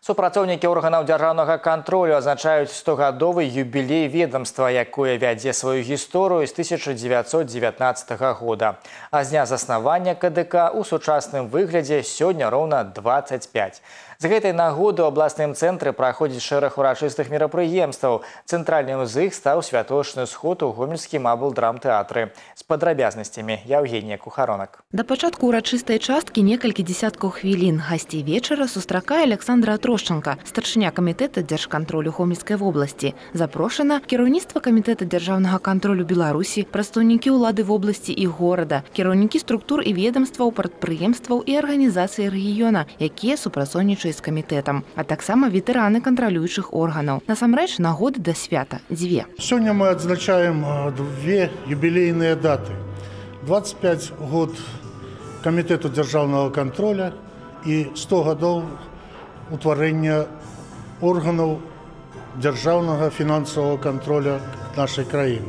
Супрацоўнікі органаў дзяржаўнага кантролю азначаюць 100-гадовы юбілей ведомства, якое вядзе сваю гісторыю з 1919 года. А з дня заснавання КДК у сучасным выглядзе сёння роўна 25. З гэтай нагоды ў абласным цэнтры праходзіць шэраг урачыстых мерапрыемстваў. Цэнтральным з іх стаў святочны сход у гомельскім аблдрамтэатры. З падрабязнасцямі Яўгенія Кухаронак. Да пачатку урачыстай часткі некалькі дзесяткаў хвілін. Гасцей вечара сустракае Александра Трошченка, старшыня камітэта дзяржкантролю Гомельскай вобласці. Запрошана кіраўніцтва камітэта дзяржаўнага кантролю Беларусі, прадстаўнікі ўлады вобласці і горада, кіраўнікі структур і ведомстваў, прадпрыемстваў і арганізацый рэгіёна, якія супрацоўнічаюць з камітэтам, а таксама ветэраны кантралюючых органаў. Насамрэч, нагоды да свята дзве. Сёння мы адзначаем две юбілейныя даты. 25 год камітэту дзяржаўнага кантроля і 100 гадоў утварэння органаў дзяржаўнага фінансавага кантроля нашай краіны.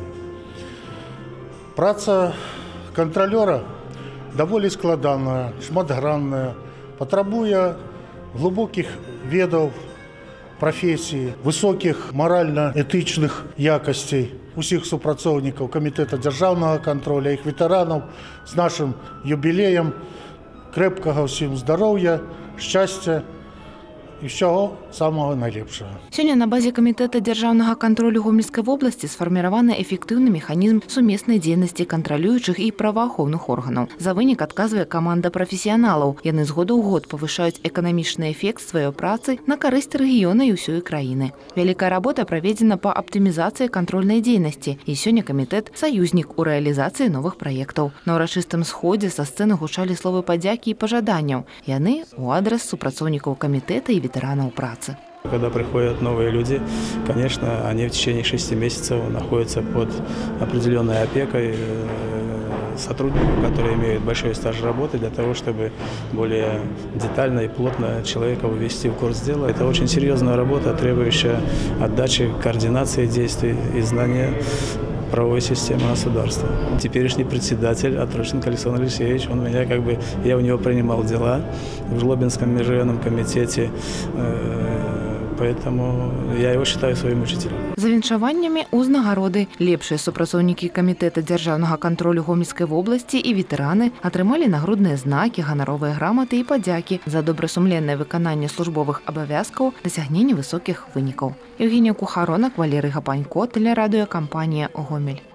Праца кантралёра даволі складаная, шматгранная, патрабуе глубокіх ведаў прафесіі, высокіх маральна-этычных якасцей усіх супрацоўнікаў камітэта дзяржаўнага кантроля, іх ветэранаў з нашым юбілеем, крэпкага ўсім здароўя, шчасця і ўсяго самага найлепшага. Сёння на базе камітэта дзяржаўнага кантролю Гомельскай вобласці сфарміраваны эфектыўны механізм сумеснай дзейнасці кантралюючых і праваахоўных органаў. За вынік адказвае каманда прафесіяналаў. Яны з года ў год павышаюць эканамічны эфект сваёй працы на карысць рэгіёна і ўсёй краіны. Вялікая работа праведзена па аптымізацыі кантрольнай дзейнасці, і сёння камітэт саюзнік у рэалізацыі новых праектаў. На ўрачыстым сходзе са сцэны гучалі словы падзякі і пажаданняў. Яны у адрас супрацоўнікаў камітэта і ветэранаў працы. Когда приходят новые люди, конечно, они в течение 6 месяцев находятся под определенной опекой сотрудников, которые имеют большой стаж работы, для того, чтобы более детально и плотно человека ввести в курс дела. Это очень серьезная работа, требующая отдачи, координации действий и знания правовой системы государства. Теперешний председатель Трощенко Александр Алексеевич, он меня я у него принимал дела в Жлобинском межрайонном комитете, поэтому я его считаю своим учителем. За віншаваннямі ўзнагароды лепшыя супрацоўнікі камітэта дзяржаўнага кантролю Гомельскай вобласці і ветэраны атрымалі нагрудныя знакі, ганаровыя граматы і падзякі за добрасумленнае выкананне службовых абавязкаў, дасягненне высокіх вынікаў. Яўгенія Кухаронак, Валерый Гапанько, тэлерадыёкампанія «Гомель».